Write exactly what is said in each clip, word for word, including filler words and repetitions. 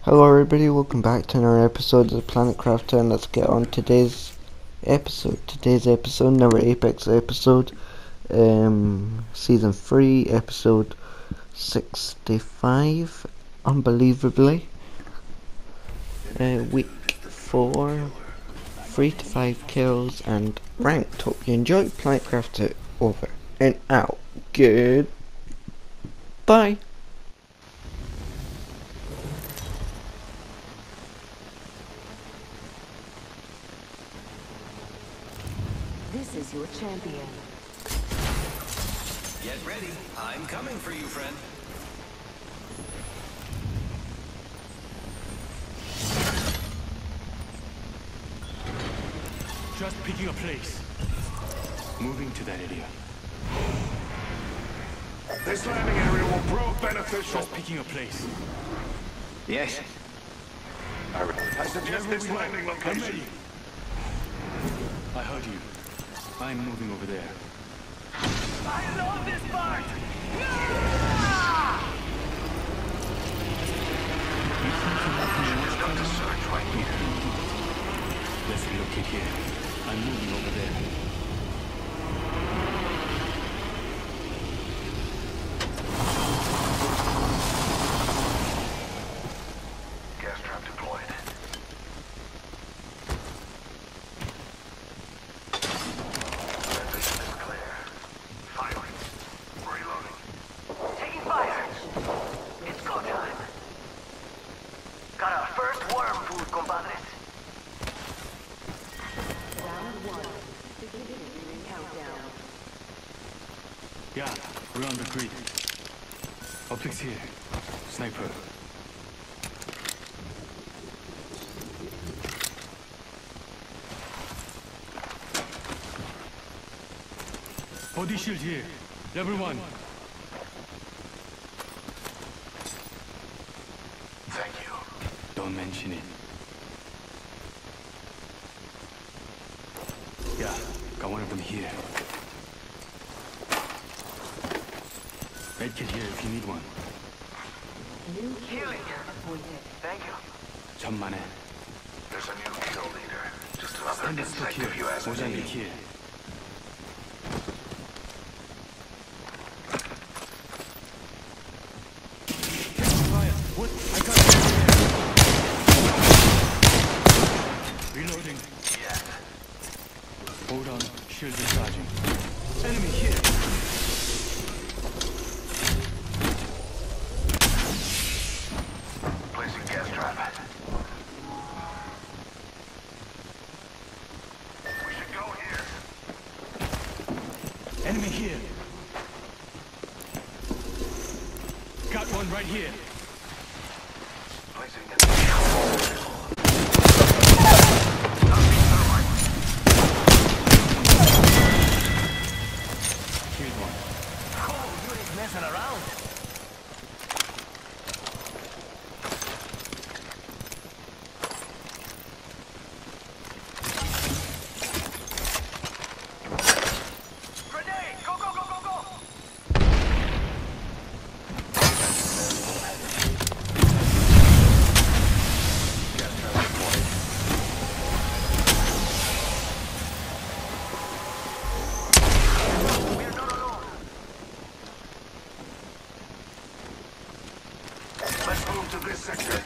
Hello everybody, welcome back to another episode of Planet Crafter, and let's get on today's episode. Today's episode, another Apex episode, um, season three, episode sixty-five, unbelievably. Uh, week four, three to five kills and ranked. Hope you enjoyed. Planet Crafter over and out. Good. Bye. This is your champion. Get ready. I'm coming for you, friend. Just picking a place. Moving to that area. This landing area will prove beneficial. Just picking a place. Yes. I suggest this landing I'm location. ready. I heard you. I'm moving over there. I love this part! Enough to search right here. Let's relocate here. I'm moving over there. Gas trap deployed. Transition is clear. Firing. Reloading. Taking fire. It's go time. Got our first worm food, compadres. Round one. Beginning countdown. Yeah, we're on the grid. Optics here. Sniper. Body shield here. Level one. Thank you. Don't mention it. Yeah, got one of them here. Medkit here if you need one. New kill Healing. appointed. Thank you. 천만에. There's a new kill leader. Just another Standard stock insect here. of you as a 모자미 need. here. Fire. What? I got it. Reloading. Yes. Hold on. Shield recharging. Enemy here. Placing gas trap. We should go here. Enemy here. Got one right here. Placing it. Killed one. Oh, you ain't messing around. Grenade! Go, go, go, go, go! Gas trap deployed. We're not alone. Let's move to this sector.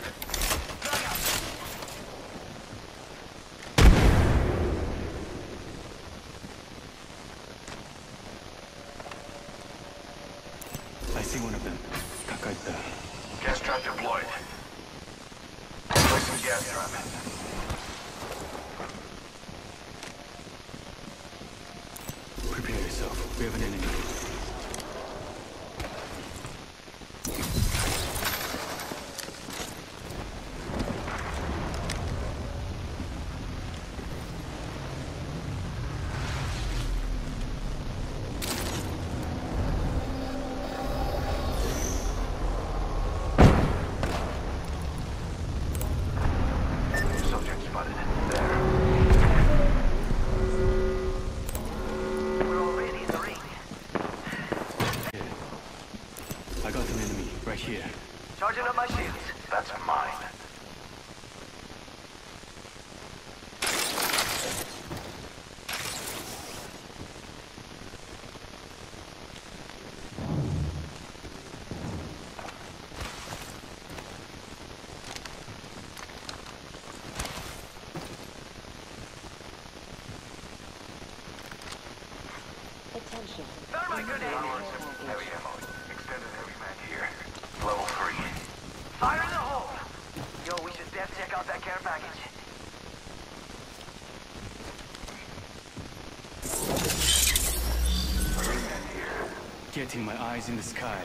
I see one of them. 가까이 있다. Gas trap deployed. Placing gas trap. Prepare yourself. We have an enemy. Subject spotted. There. We're already in the ring. I got an enemy right here. Charging up my shields. That's mine. Yo, we should def check out that care package. Getting my eyes in the sky.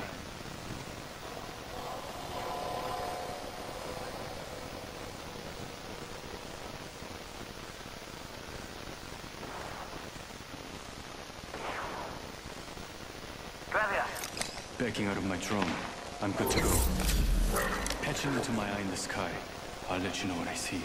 Gracias. Backing out of my drone. I'm good to go. Patching into my eye in the sky. I'll let you know what I see.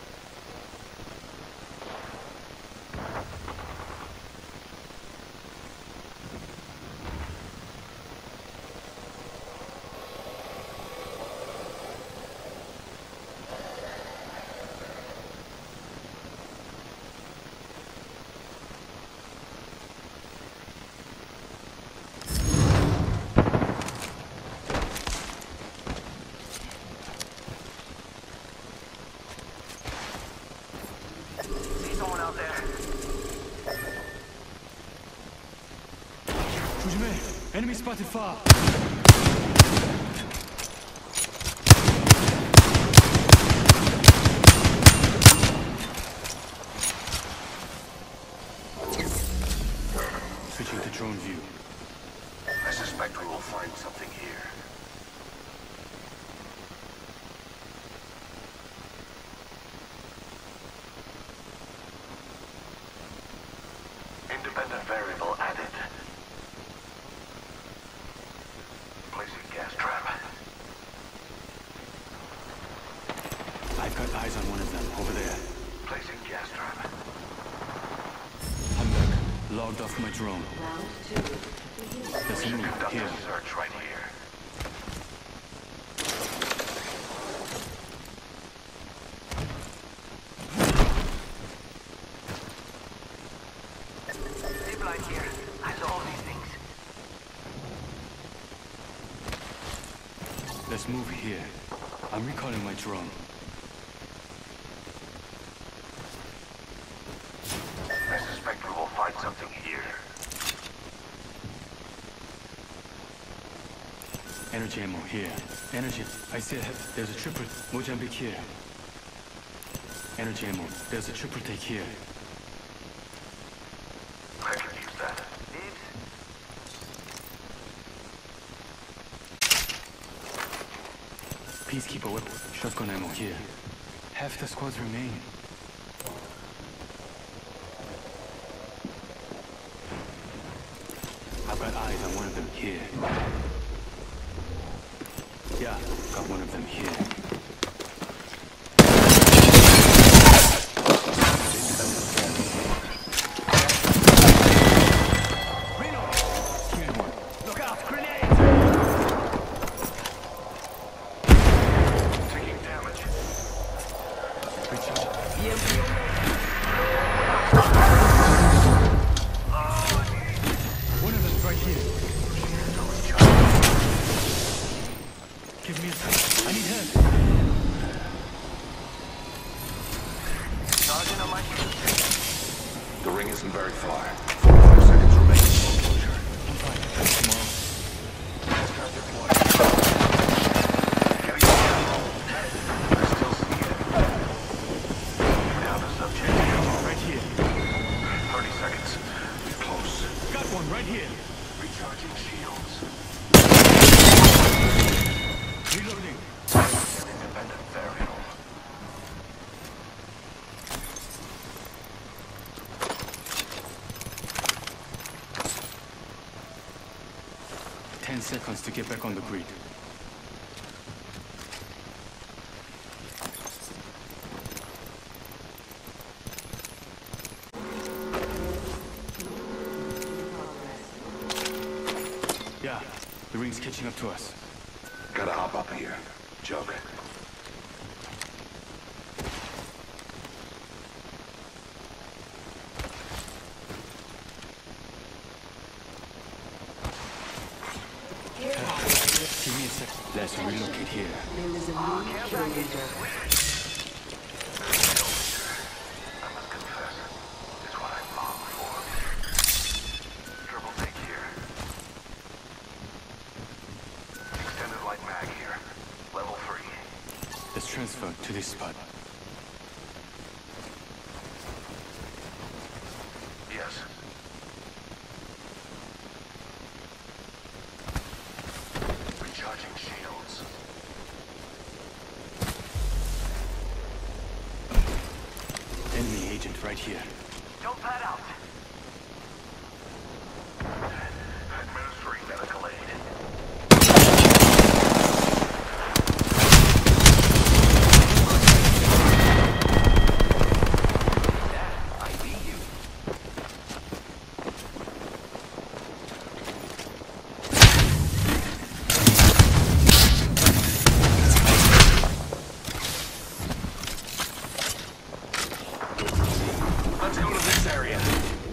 See someone out there. 조심해! Enemy spotted far! Switching to drone view. I suspect we will find something here. Independent variable added. Placing gas trap. I've got eyes on one of them, over there. Placing gas trap. I'm back. Logged off my drone. Round two. There's a move Conduct here. a search right here. Zip line here. I saw all these things. Let's move here. I'm recalling my drone. I suspect we will find something here. Energy ammo here. Energy. I see a hit. There's a triple Mozambique here. Energy ammo. There's a triple take here. I can use that. Dibs. Peacekeeper weapon. Shotgun ammo here. Half the squads remain. I've got eyes on one of them here. Yeah, got one of them here. Here one. Look out, grenades! Taking damage. Recharge. One of them's right here. Give me a second. I need help. Sergeant on my heels. The ring isn't very far. forty-five seconds remaining for closure. I'm fine. Tomorrow. Start deploying. Getting down. I still see it. Down to subject. Right here. thirty seconds. Close. Got one right here. Recharging shields. Reloading. An independent variable. Ten seconds to get back on the grid. Yeah, the ring's catching up to us. Gotta hop up here. Jug. Give me a sec. Let's relocate here. There is a new kill leader. I must confess, it's what I long for. Triple take here. Extended light mag here. Level three. Let's transfer to this spot. Yes. Recharging shields. Enemy agent right here. Don't pad out. Administering medical aid. I beat you. Let's go to this area.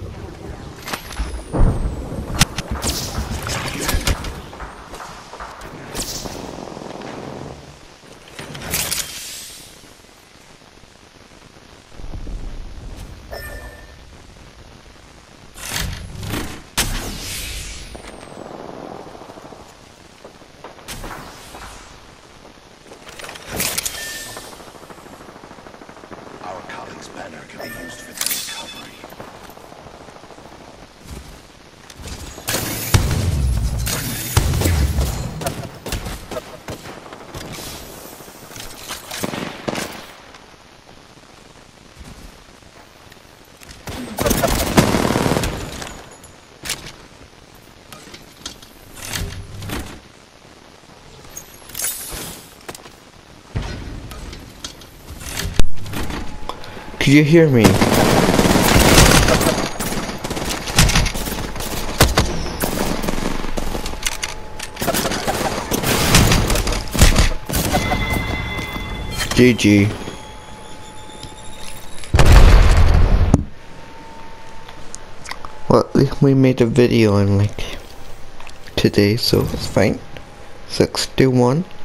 Our colleague's banner can be used for their recovery. Could you hear me? G G. Well, at least we made a video in like today, so it's fine. six to one.